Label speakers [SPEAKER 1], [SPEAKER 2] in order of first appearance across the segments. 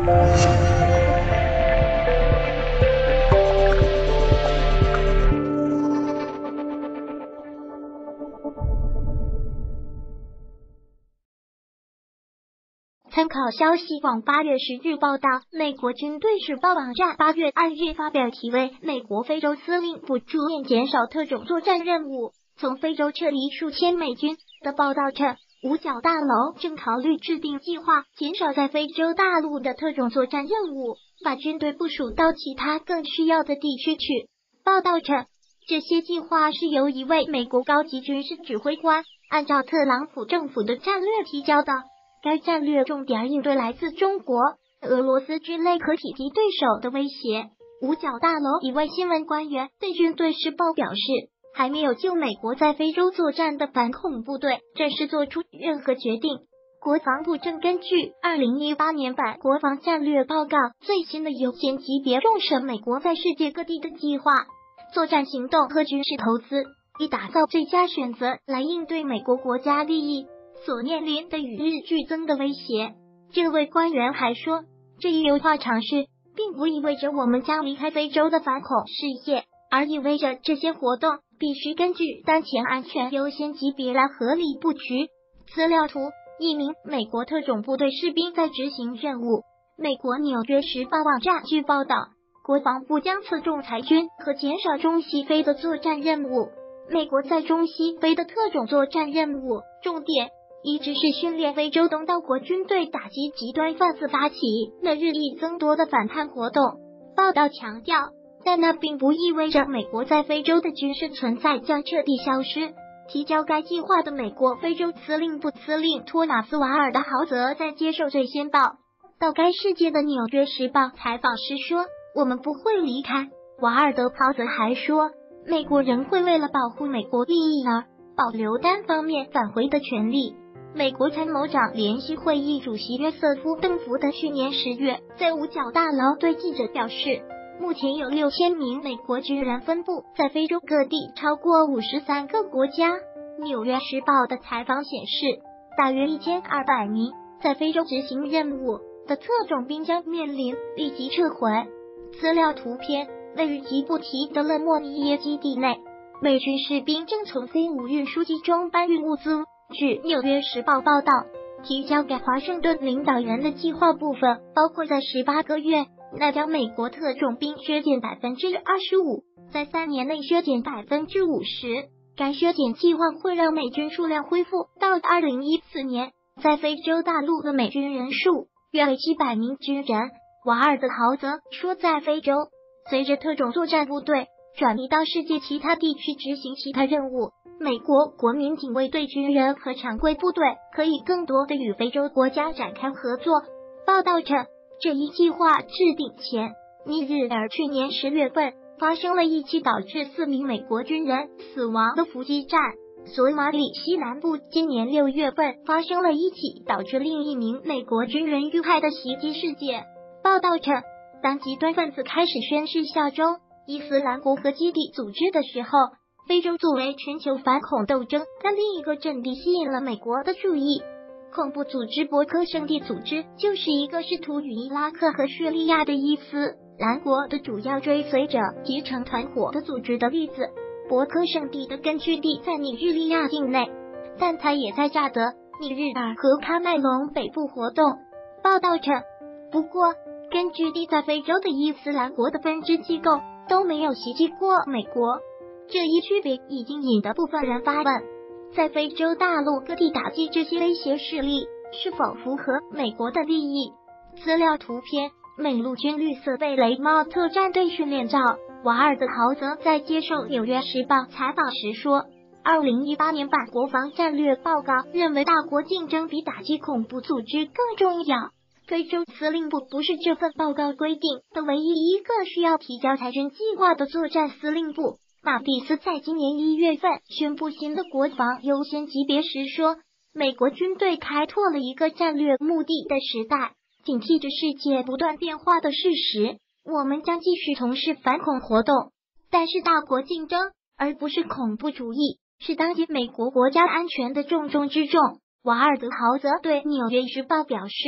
[SPEAKER 1] 参考消息网8月10日报道，美国军队时报网站8月2日发表题为美国非洲司令部出面减少特种作战任务，从非洲撤离数千美军的报道称，五角大楼正考虑制定计划，减少在非洲大陆的特种作战任务，把军队部署到其他更需要的地区去。报道称，这些计划是由一位美国高级军事指挥官按照特朗普政府的战略提交的。该战略重点应对来自中国、俄罗斯之类可匹敌对手的威胁。五角大楼一位新闻官员对军队时报表示，还没有就美国在非洲作战的反恐部队正式做出任何决定。国防部正根据2018年版国防战略报告最新的优先级别重审美国在世界各地的计划、作战行动和军事投资，以打造最佳选择来应对美国国家利益所面临的与日俱增的威胁。这位官员还说，这一优化尝试并不意味着我们将离开非洲的反恐事业，而意味着这些活动必须根据当前安全优先级别来合理布局。资料图：一名美国特种部队士兵在执行任务。美国纽约时报网站据报道，国防部将侧重裁军和减少中西非的作战任务。美国在中西非的特种作战任务重点一直是训练非洲东道国军队打击极端分子发起那日益增多的反叛活动。报道强调，但那并不意味着美国在非洲的军事存在将彻底消失。提交该计划的美国非洲司令部司令托马斯·瓦尔德豪泽在接受最先报到该事件的纽约时报采访时说，我们不会离开。瓦尔德豪泽还说，美国人会为了保护美国利益而保留单方面返回的权利。美国参谋长联席会议主席约瑟夫·邓福德去年10月在五角大楼对记者表示，目前有6000名美国军人分布在非洲各地超过53个国家。纽约时报的采访显示，大约1200名在非洲执行任务的特种兵将面临立即撤回。资料图片：位于吉布提的勒莫尼耶基地内，美军士兵正从 C5 运输机中搬运物资。据纽约时报报道，提交给华盛顿领导人的计划部分包括在18个月内将美国特种兵削减 25%， 在3年内削减 50%。 该削减计划会让美军数量恢复到2014年在非洲大陆的美军人数约为700名军人。瓦尔德豪泽说，在非洲，随着特种作战部队转移到世界其他地区执行其他任务，美国国民警卫队军人和常规部队可以更多的与非洲国家展开合作。报道称，这一计划制定前，尼日尔去年10月份发生了一起导致4名美国军人死亡的伏击战。索马里西南部今年6月份发生了一起导致另一名美国军人遇害的袭击事件。报道称，当极端分子开始宣誓效忠伊斯兰国和基地组织的时候，非洲作为全球反恐斗争的另一个阵地吸引了美国的注意。恐怖组织伯克圣地组织就是一个试图与伊拉克和叙利亚的伊斯兰国的主要追随者结成团伙的组织的例子。伯克圣地的根据地在尼日利亚境内，但它也在乍得、尼日尔和喀麦隆北部活动。报道称，不过根据地在非洲的伊斯兰国的分支机构都没有袭击过美国。这一区别已经引得部分人发问，在非洲大陆各地打击这些威胁势力是否符合美国的利益。资料图片：美陆军绿色贝雷帽特战队训练照。瓦尔德豪泽在接受纽约时报采访时说，2018年版国防战略报告认为大国竞争比打击恐怖组织更重要。非洲司令部不是这份报告规定的唯一一个需要提交裁军计划的作战司令部。马蒂斯在今年1月份宣布新的国防优先级别时说，美国军队开拓了一个战略目的的时代，警惕着世界不断变化的事实，我们将继续从事反恐活动，但是大国竞争而不是恐怖主义是当今美国国家安全的重中之重。瓦尔德豪泽对纽约时报表示，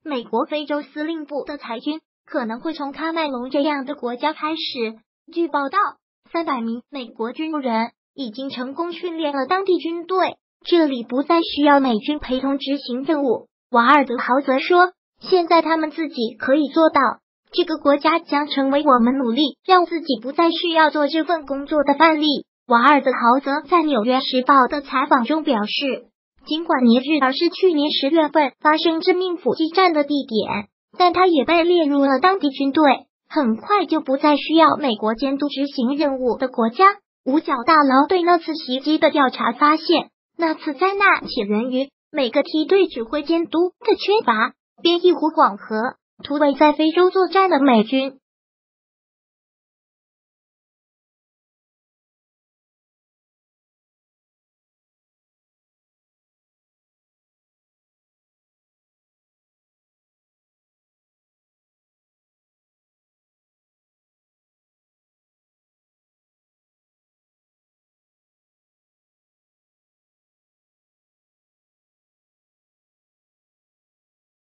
[SPEAKER 1] 美国非洲司令部的裁军可能会从喀麦隆这样的国家开始。据报道，300名美国军人已经成功训练了当地军队，这里不再需要美军陪同执行任务。瓦尔德豪则说，现在他们自己可以做到，这个国家将成为我们努力让自己不再需要做这份工作的范例。瓦尔德豪则在《纽约时报》的采访中表示，尽管尼日尔是去年10月份发生致命伏击战的地点，但它也被列入了当地军队很快就不再需要美国监督执行任务的国家。五角大楼对那次袭击的调查发现，那次灾难起源于每个梯队指挥监督的缺乏。边一湖广河，突围在非洲作战的美军